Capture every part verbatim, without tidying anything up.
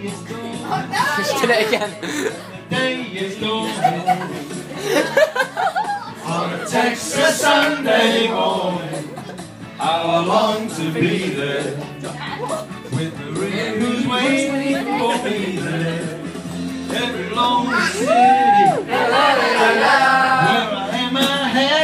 is gone. Just did it again. The day is gone. On a Texas Sunday morning, how I long to be there with Maria who's waiting for me there. Every lonely city where I hang my head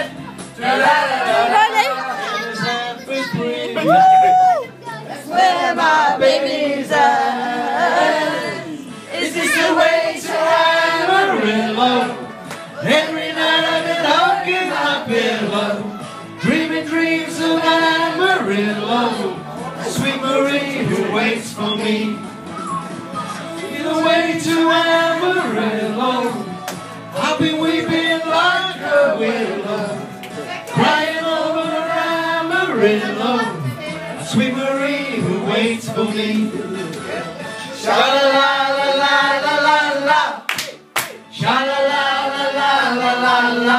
is half as pretty. That's where my baby's at. Is this the way to Amarillo? Every night I've been hugging my pillow, dreaming dreams of Amarillo. Sweet Marie who waits for me. The way to Amarillo, I've been weeping like a willow, crying over Amarillo. Sweet Marie who waits for me. Sha-la-la-la-la-la-la-la, sha-la-la-la-la-la-la-la,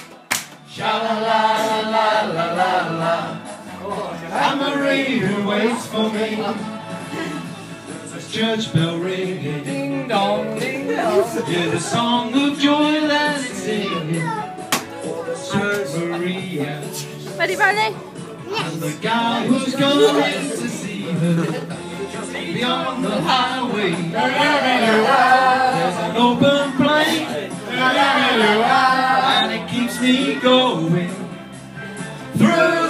sha-la-la-la-la-la-la. Amarie who waits for me. Church bell ringing, ding dong, ding dong. Hear the song of joy that it's singing. Sweet Maria. Ready, Barney? And the guy who's going to see her beyond the highway. There's an open plain, and it keeps me going through